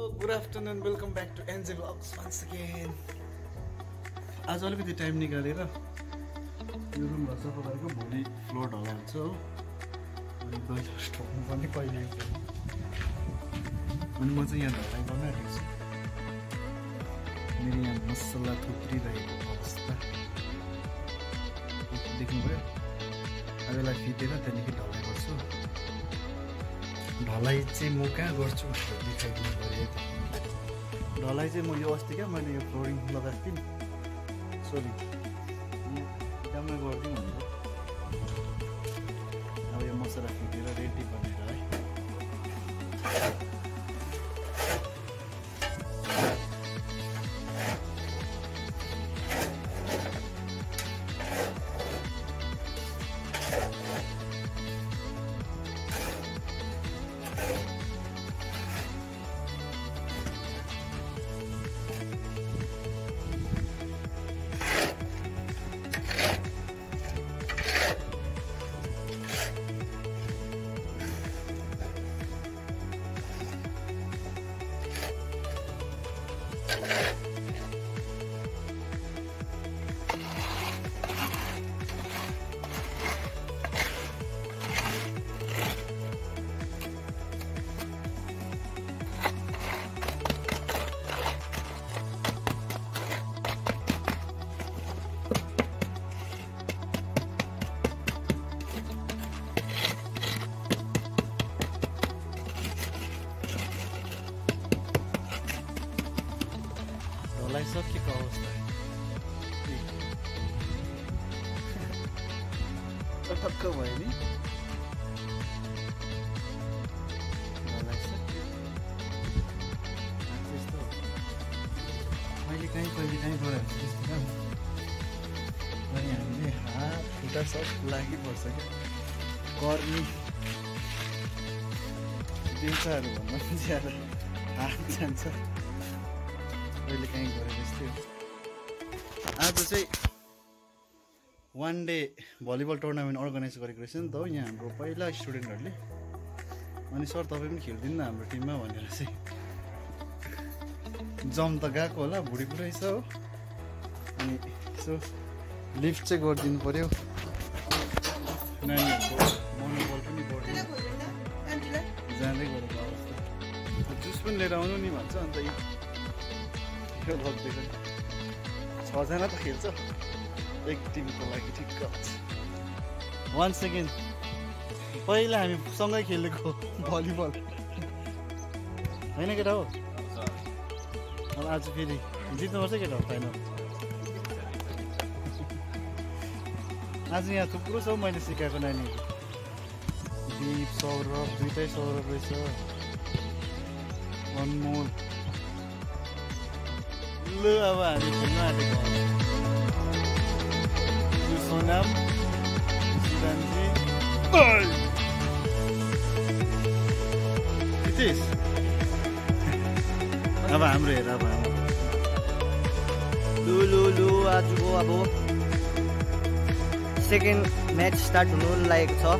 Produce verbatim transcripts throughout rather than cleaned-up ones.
Good afternoon, welcome back to N J Vlogs once again. आज अलिकति time निकालेर यो रुमलाई सफा गरेको भोलि फ्लोर ढला हुन्छ हो अनि दैलो ठोक्नु पनि कहिले अनि म चाहिँ यहाँ ढलाइ गर्न आँटेको छु मेरो यहाँ मसला थुप्रिरहेको अवस्था देख्नुभयो अब यसलाई फिटेर त्यहाँदेखि ढलाइ गर्छु ढलाइ चाहिँ म कहाँ गर्छु भनेर देखाइदिनु पऱ्यो ढलाइ चाहिँ म यो अस्ति क्या मैले यो फ्लोरिङ लगाएको थिएँ सरी काममा गरिदिउँ भनेर अब यो मसला फिटेर रेडी बनेर है सकेको अवस्था टक्क भयो नि त्यस्तो मैले कहीँ कहिले कहीँ गरायो त्यस्तो काम अनि हामीले हात खुट्टा सब लागिपर्छ क्या कर्मी बेचाहरू भन्दा पनि ज्यादा हात जान्छ अहिले कहीँ गरेको जस्तै आज चाहिँ one day volleyball tournament organise गरेको रहेछ नि त हो यहाँ हाम्रो पहिला स्टुडेन्टहरूले अनि सर तपाईँ पनि खेलिदिनु न हाम्रो टिममा भनेर चाहिँ जम त गएको होला भुँडी पुरै छ हो अनि यसो लिफ्ट चाहिँ गरिदिनु पऱ्यो नानीहरूको मनोबल पनि बढ्यो जाँदै गरेको अवस्था जुस पनि लिएर आउनु नि भन्छ अन्त छजना त खेल्छ एक टिमको लागि ठिक्क वान सेकेन्ड पहिला हामी सँगै खेलेको भलिबल होइन केटा हो अब आज फेरि जित्नुपर्छ केटा हो फाइनल आज यहाँ थुप्रो छ मैले सिकाएको नानीहरू दीप सौरभ दुइटै सौरभ रहेछ अनमोल ल अब हामी खेल्न आँटेको यो सोनाम सिदानजी नितेश अब हाम्रो हेर अब हाम्रो लु लु लु आजको अब सेकेन्ड म्याच स्टार्ट हुनु लागेको छ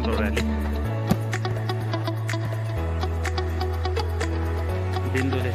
हाम्रो र्याली बिन्दुले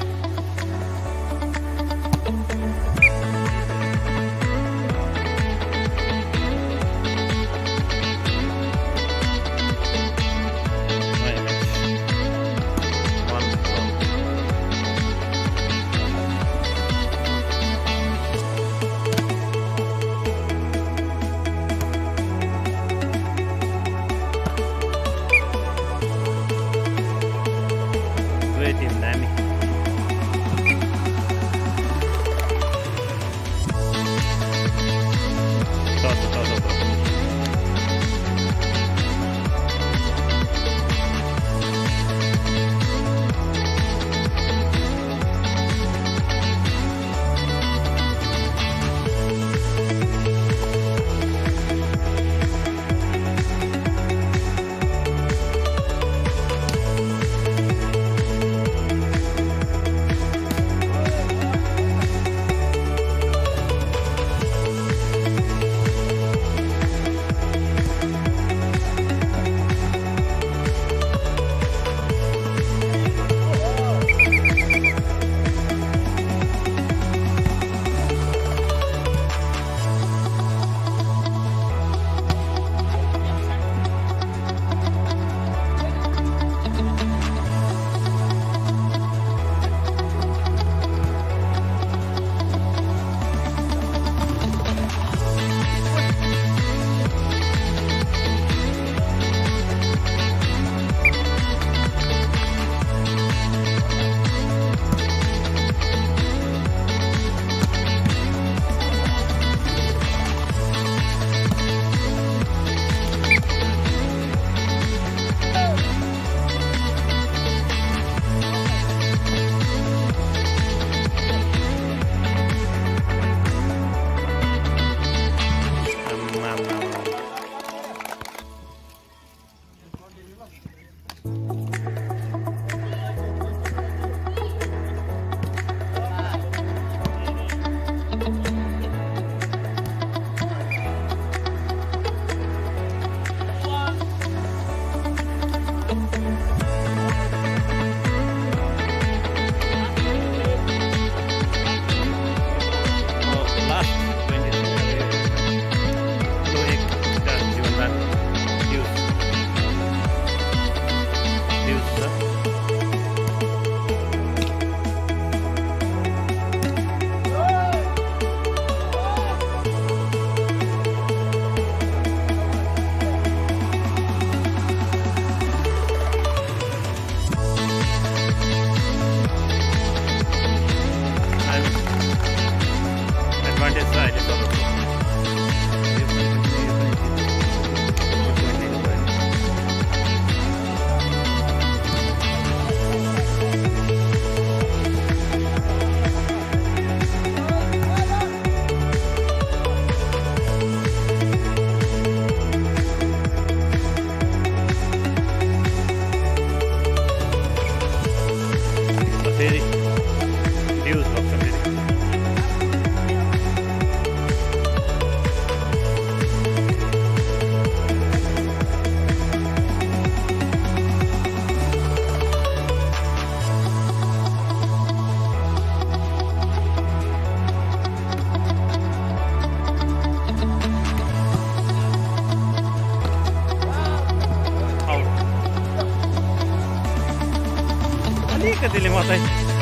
अलिकतिले मात्रै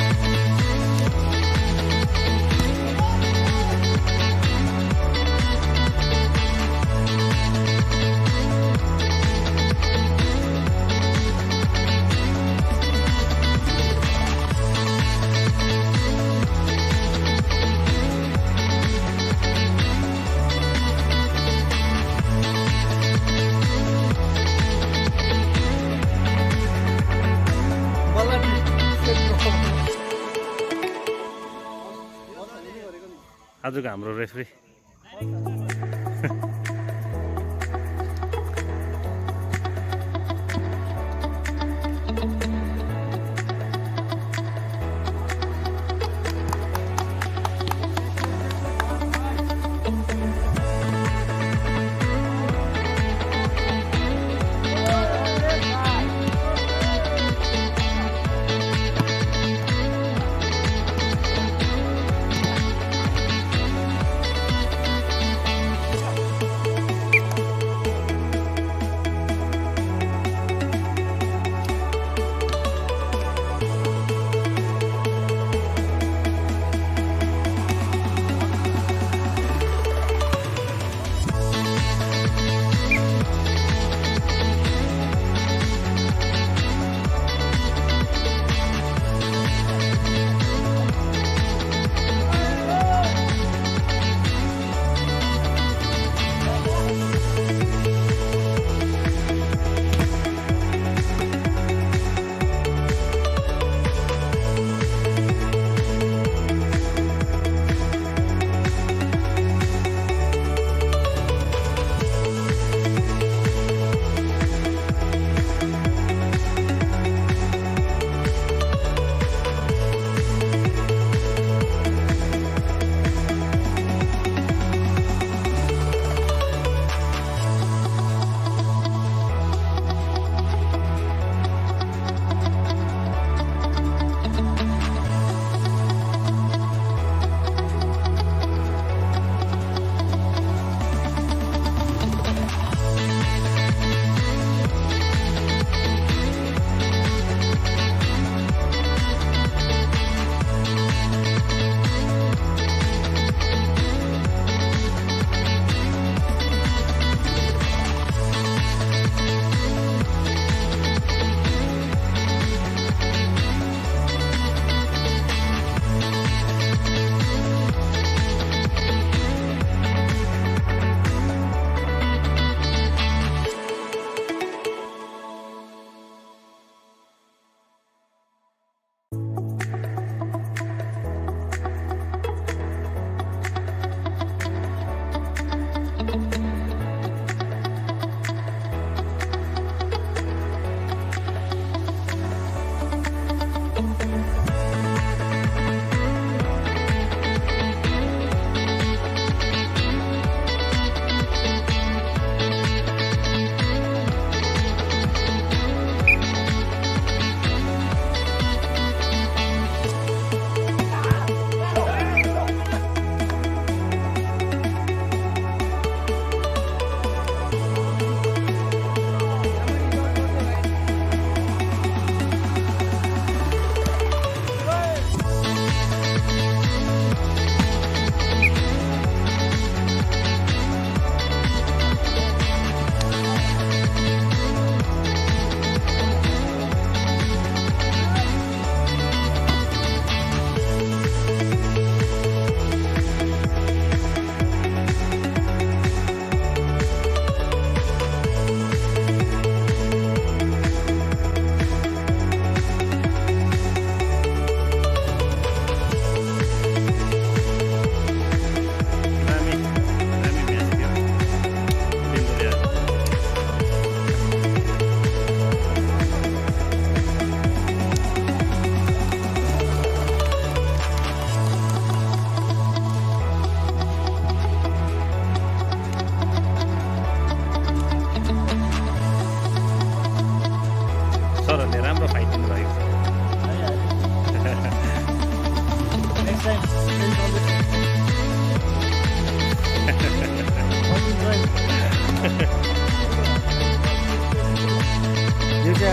आजको हाम्रो रेफ्री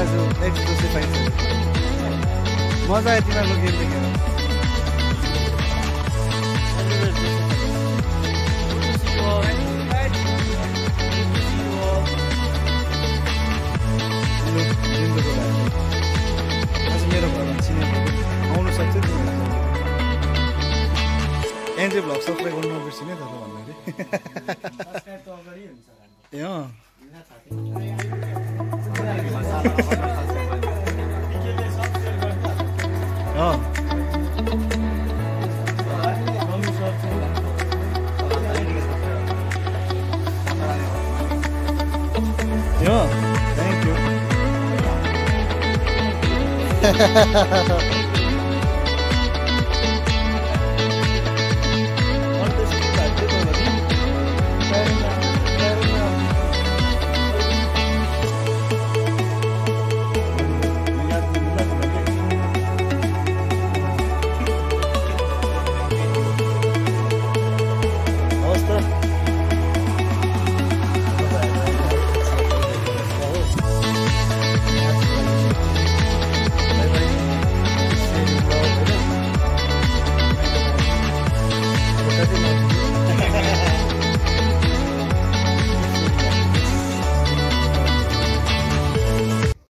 आज एक जस्तै पाइन्छ मजा आयो तिमीहरूको गेम देखेर आज मेरो घरमा चिनेको आउनु सक्छ तिमीहरू एनजे भ्लग सब्सक्राइब गर्नु नबिर्सिनु है तर भन्दाखेरि ए अँ अँ यो थ्याङ्क यू